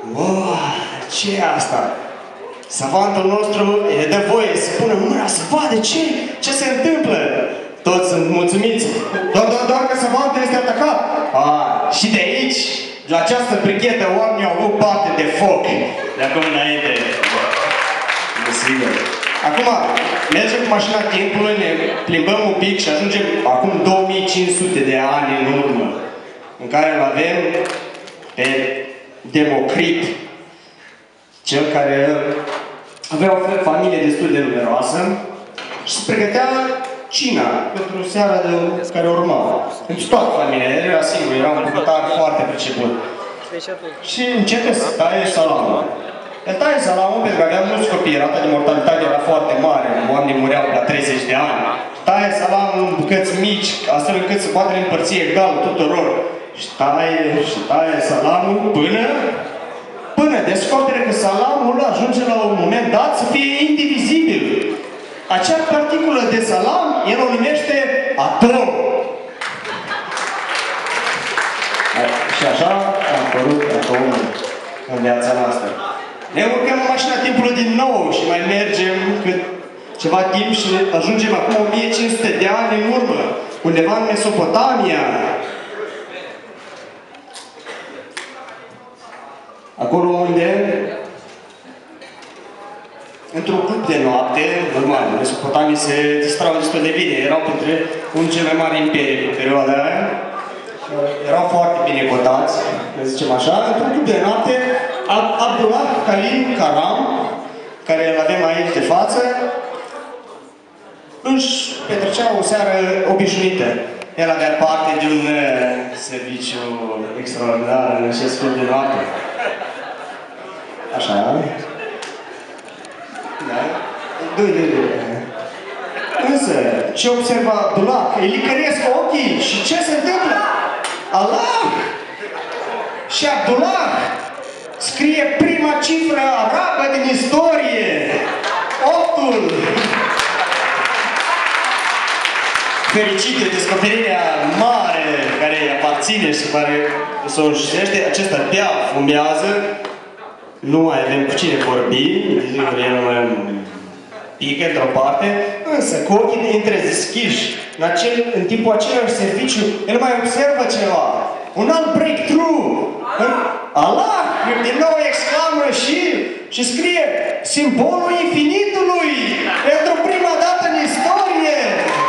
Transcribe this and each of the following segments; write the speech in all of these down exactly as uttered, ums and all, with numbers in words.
Wow, ce e asta? Savantul nostru e de voie să pună mâna să vadă ce, ce se întâmplă. Toți sunt mulțumiți. Doar, doar, doar că savantul este atacat. Ah, și de aici, la această brichetă, oamenii au avut parte de foc. De acum înainte. Desigur. Acum, mergem cu mașina timpului, ne plimbăm un pic și ajungem acum două mii cinci sute de ani în urmă, în care îl avem pe Democrit, cel care avea o familie destul de numeroasă și se pregătea cina pentru seara de care urma. Pentru toată familia, el era singur, era un bucătar foarte priceput. Și începe să taie salamul. El taie salamul pentru că avea mulți copii, rata de mortalitate era foarte mare, oamenii mureau la treizeci de ani. Taie salamul în bucăți mici, astfel încât să poată împărți egal tuturor. Și taie, și taie salamul până, până descopere că salamul ajunge la un moment dat să fie indivizibil. Acea particulă de salam, el o numește atom. Și așa a apărut atomul în viața noastră. Ne urcăm în mașina timpului din nou și mai mergem cât ceva timp și ajungem acum o mie cinci sute de ani în urmă, undeva în Mesopotamia. Acolo unde, într-un club de noapte, normal, Mesopotamii se distrau destul de bine, erau printre unul cel mai mare imperii pe perioada aia, erau foarte bine cotați, să zicem așa, într-un club de noapte, Abdullah Khalil Karam, care îl avem aici de față, își petrecea o seară obișnuită. El avea parte de un serviciu extraordinar în acest club de noapte. Așa. Da? Doi, doi, doi. Însă, ce observa Abdullah? Îi licăresc ochii și ce se întâmplă? Allah! Și Abdullah scrie prima cifră arabă din istorie. Optul! Fericit de descoperirea mare care îi aparține și care se înșirește, acesta de-a fumează. Nu mai avem cu cine vorbi, el nu mai pică într-o parte, însă cu ochii întredeschiși, în, acel, în timpul același serviciu, el mai observă ceva. Un alt breakthrough. Allah, din nou exclamă și, și scrie simbolul infinitului pentru prima dată în istorie.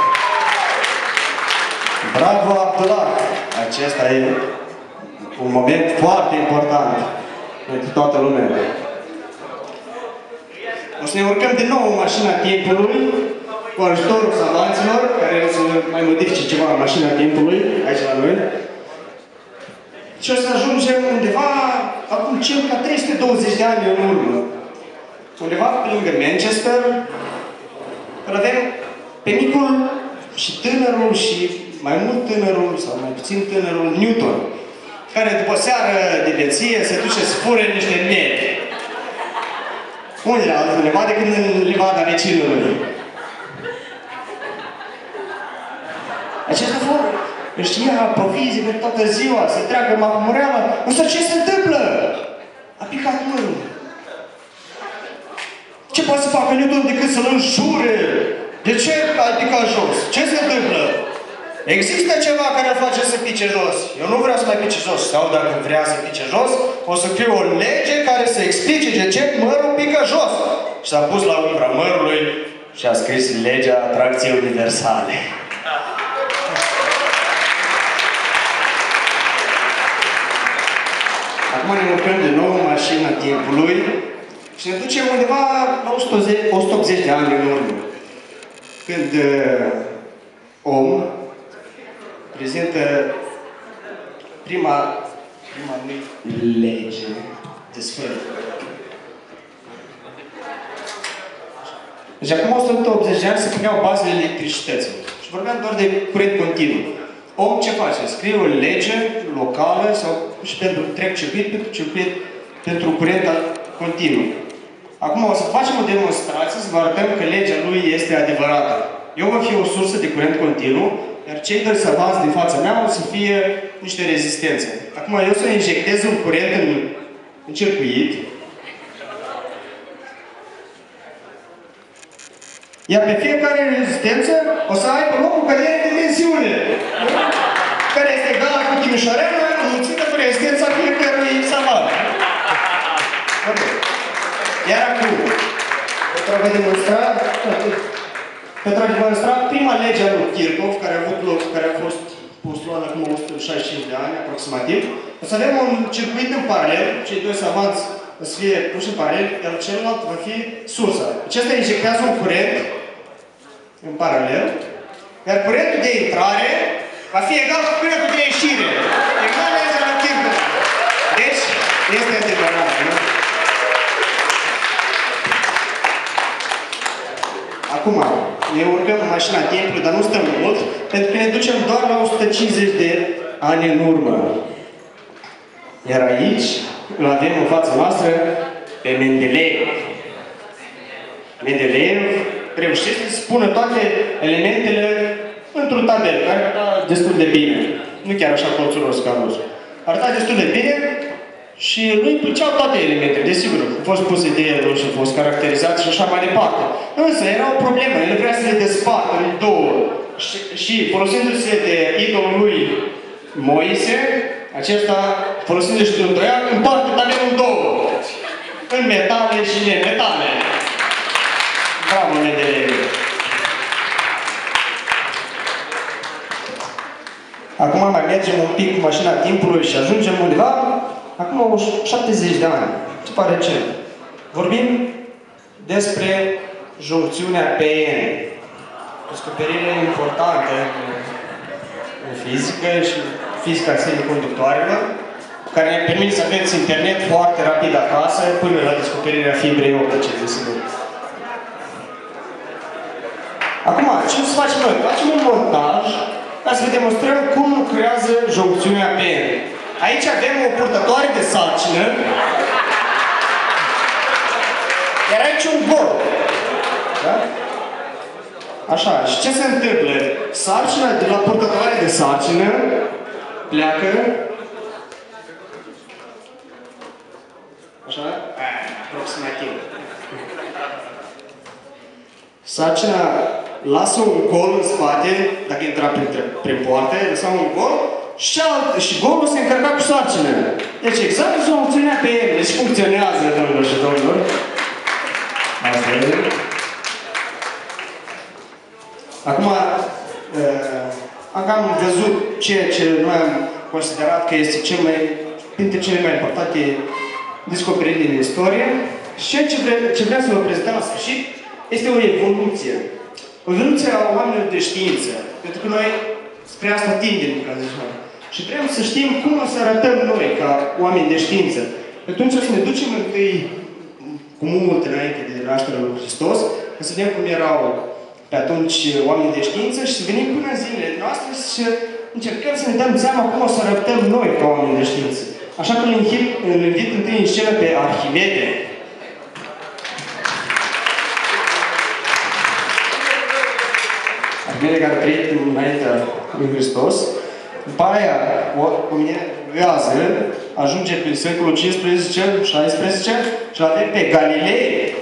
Bravo, Abdullah! Acesta e un moment foarte important pentru toată lumea. O să ne urcăm din nou în mașina timpului cu ajutorul savanților, care o să mai modifice ceva în mașina timpului, aici la noi. Și o să ajungem undeva, acum circa trei sute douăzeci de ani în urmă. Undeva pe lângă Manchester, îl avem pe micul și tânărul și mai mult tânărul, sau mai puțin tânărul, Newton, care după seară de beție se duce să fure niște mieri. Unde la altundeva decât în livada vecinului. Acesta fură. Își ia provizii pe toată ziua, se treacă mahmureală. Însă ce se întâmplă? A picat mărul. Ce poate să facă Newton decât să-l înjure? De ce ai picat jos? Ce se întâmplă? Există ceva care îl face să pice jos. Eu nu vreau să mai pice jos. Sau dacă vrea să pice jos, o să scriu o lege care să explice de ce mărul pică jos. Și s-a pus la umbra mărului și a scris legea atracției universale. Acum ne urcăm din nou în mașina timpului și ne ducem undeva la o sută optzeci de ani în urmă. Când uh, om prezintă prima, prima lege de sfânt. Deci acum o sută optzeci de ani se puneau bazele electricității. Și vorbeam doar de curent continuu. Om ce face? Scrie o lege locală sau și pentru întreg circuit, pentru circuit, pentru curent continuu. Acum o să facem o demonstrație să vă arătăm că legea lui este adevărată. Eu voi fi o sursă de curent continuu, iar cei doi savanți din fața mea o să fie niște rezistențe. Acum eu să injectez un curent în în circuit. Iar pe fiecare rezistență o să aibă locul căderii de tensiune, care este egală cu Timișoreanu, înmulțită cu rezistența fiecărui savant. Iar acum, pentru a vă demonstra, pentru a demonstra prima lege a lui Kirchhoff, care a avut loc, care a fost postulată acum o sută șaizeci și cinci de ani, aproximativ, o să avem un circuit în paralel, cei doi savanți o să fie puși în paralel, iar celălalt va fi sursa. Acesta injectează un curent în paralel, iar curentul de intrare va fi egal cu curentul de ieșire. Egal legea la Kirchhoff. Deci, este adevărat, nu? Acum, ne urcăm în mașina timpului, dar nu stăm mult, pentru că ne ducem doar la o sută cincizeci de ani în urmă. Iar aici, îl avem în fața noastră pe Mendeleev. Mendeleev reușește să spună toate elementele într-un tabel, care arăta destul de bine. Nu chiar așa colțuros ca nostru. Arăta destul de bine și lui îi plăceau toate elementele, desigur. Au fost puse de el și au fost caracterizați și așa mai departe. Însă era o problemă, el vrea să le despartă în două. Și, și folosindu-se de idolul lui Moise, acesta, folosindu-se de un doiac, împarte tabelul în două. În metale și nemetale. Bravo, Mendeleev! Acum mai mergem un pic cu mașina timpului și ajungem undeva, acum șaptezeci de ani. Ce pare ce? Vorbim despre juncțiunea P N. Descoperire importantă în fizică și fizica semiconductoarelor, care ne permite să aveți internet foarte rapid acasă, până la descoperirea fibrei optice, desigur. Acum, ce o să facem noi? Facem un montaj ca să vă demonstrăm cum lucrează juncțiunea P N. Aici avem o purtătoare de sarcină, iar aici un gol. Da? Așa, și ce se întâmplă? Sarcina de la purtătoare de sarcină pleacă așa, aproximativ. Sarcina lasă un gol în spate, dacă intra prin, prin poartă, lăsa un gol și, alt, și golul se încărca cu sarcină. Deci exact juncțiunea P N. Deci funcționează, domnilor și domnilor. Asta e. Acum, uh, am văzut ceea ce noi am considerat că este cel mai, printre cele mai importante descoperiri din istorie. Și ceea ce, vre, ce vreau să vă prezentăm la sfârșit este o evoluție. O evoluție a oamenilor de știință. Pentru că noi spre asta tindem, ca zic așa. Și vrem să știm cum o să arătăm noi, ca oameni de știință. Atunci o să ne ducem întâi cu mult înainte de nașterea lui Hristos, ca să vedem cum erau pe atunci oameni de știință și să venim până în zilele noastre și încercăm să ne dăm seama cum o să arătăm noi ca oameni de știință. Așa că îl invit, îl invit întâi în scenă pe Arhimede. Arhimede care a trăit înaintea lui Hristos. După aia, o minează, ajunge prin secolul cincisprezece șaisprezece și l-avem pe Galilei.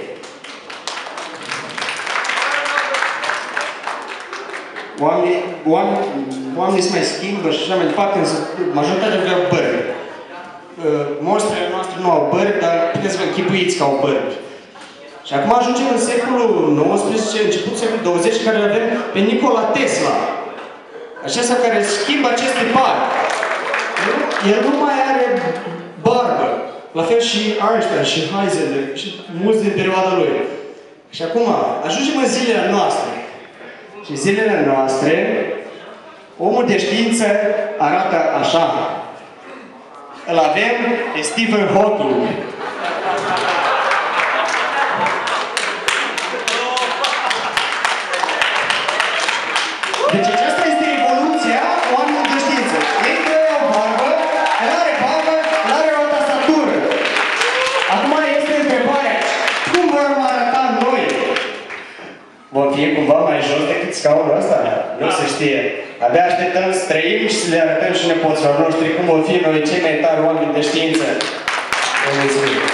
Oamenii, oamenii, oamenii se mai schimbă și așa mai departe, însă majoritatea aveau bări. Monstrele noastre nu au bări, dar puteți să vă închipuiți că au bări. Și acum ajungem în secolul nouăsprezece, început secolul douăzeci, care avem pe Nikola Tesla. Acesta care schimbă acest tipar. El nu mai are barbă. La fel și Einstein și Heisenberg și mulți din perioada lui. Și acum ajungem în zilele noastre. Și zilele noastre, omul de știință arată așa. Îl avem pe Stephen Hawking. Deci aceasta este evoluția oamenilor de știință. Ei doi au barbă, el are barbă, el are o tastatură. Acum este întrebarea, cum vom arăta noi? Vom fi cumva mai jos decât scaunul ăsta? Nu se știe. Abia așteptăm să trăim și să le arătăm și nepoților noștri cum vom fi noi cei mai tari oameni de știință. Vă mulțumim.